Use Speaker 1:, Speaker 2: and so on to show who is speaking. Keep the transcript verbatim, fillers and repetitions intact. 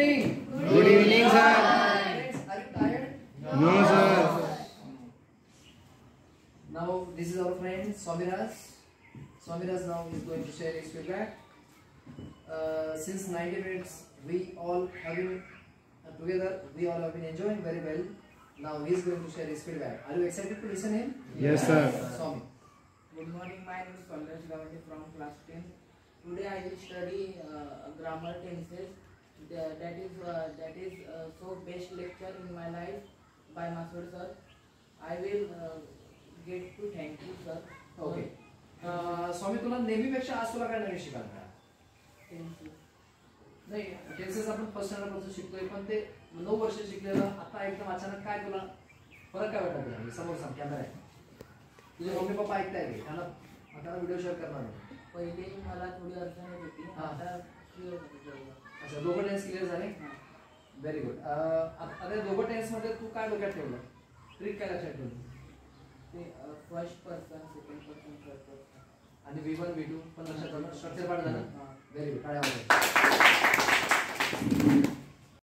Speaker 1: evening.
Speaker 2: Good evening, sir.
Speaker 1: Friends, are you tired?
Speaker 2: No, sir.
Speaker 1: Now this is our friend Swamiraj. Swamiraj now is going to share his feedback. Uh, since ninety minutes, we all have been uh, together. We all have been enjoying very well. Now he is going to share his feedback. Are you excited to listen him?
Speaker 2: Yes, sir.
Speaker 1: Swami.
Speaker 3: Good morning, my name is Swamiraj Gawande from class ten. Today I will study uh, grammar tenses. The, that is uh, that is uh, so best lecture in my life by Masood sir. I will uh, get to thank you sir.
Speaker 1: Okay. Uh, स्वामी तुला नेहमीपेक्षा आज तुला काय नवीन शिकायला मिळालं?
Speaker 3: Tenses.
Speaker 1: नाही tenses आपण first standard पासून शिकतोय पण ते नऊ वर्ष शिकलेलं आता एकदम अचानक काय तुला फरक काय वाटत नाही? समोर सांग कॅमेरा आहे. तुझे मम्मी पप्पा ऐकताय की त्यांना आता व्हिडिओ शेअर करणार नाही.
Speaker 3: पहिले मला थोडी अडचण येत होती.
Speaker 1: हा.
Speaker 3: आता क्लिअर होतं.
Speaker 1: अच्छा दोघं टेन्स क्लिअर झाले. Very good. आता दोघं टेन्स मध्ये तू काय डोक्यात ठेवलं? ट्रिक काय लक्षात ठेवली?
Speaker 3: ते first person second person third person
Speaker 1: आणि व्ही वन व्ही टू पण लक्षात ठेवलं. स्ट्रक्चर पाठ झालं.
Speaker 3: हां.
Speaker 1: Very good. काय